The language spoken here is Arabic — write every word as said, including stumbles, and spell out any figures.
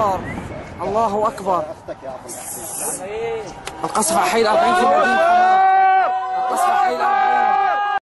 أكبر، الله أكبر. القصف حي الأربعين في مدينة حماة. القصف حي الأربعين